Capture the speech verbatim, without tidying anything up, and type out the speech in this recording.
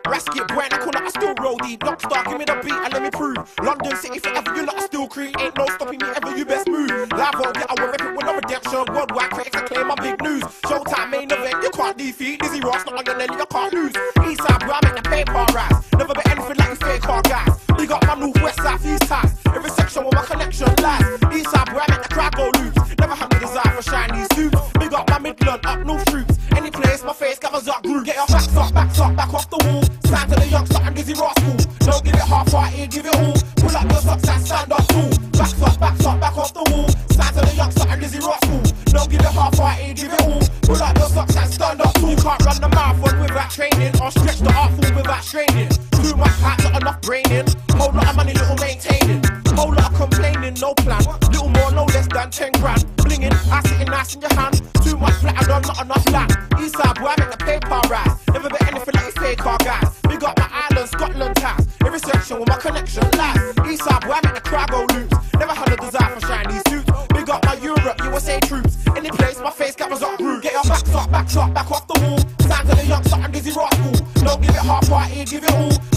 Rasket, Brian, I call up, I still roll deep. Knock star, give me the beat and let me prove. London City forever, you lot are still creep. Ain't no stopping me ever, you best move. Live on, yeah, I will rip it with no redemption. Worldwide critics, I claim my big news. Showtime main event, you can't defeat. Dizzy Ross, not on your Nelly, you can't lose. Eastside, bro, I make the paper rise. Never be anything like you fake car guys. We got my north, west, south, east ties. Every section where my connection lies. Eastside, bro, I make the crowd go loose. Never had the desire for shiny suits. We got my Midland, up north troops. Any place, my face covers up group. Get your backs up, backs up, back off the wall. Stand to the youngster and Dizzy Ross school. Don't give it half-hearted, give it all. Pull up your socks and stand up tall. Backs up, backs up, back off the wall. Stand to the youngster and Dizzy Ross school. Don't give it half-hearted, give it all. Pull up your socks and stand up tall. You can't run the marathon without training, or stretch the art form without straining. Too much hype, not enough braining. Whole lot of money, little maintaining. Whole lot of complaining, no plan. Little more, no less than ten grand. Blinging, I sitting nice in your hand. Too much platinum, not enough land. Eastside boy, I make the paper rise. Never bet anything like you fake car guys. Big up my island, Scotland ties. Every section where my connection lies. Eastside boy, I make the crowd go loose. Never had a desire for shiny suits. Big up my Europe, U S A troops. Any place, my face covers up rude. Get your backs up, backs up, back off the wall. Stand to the youngster and Dizzy Ross school. Don't give it half-hearted, give it all.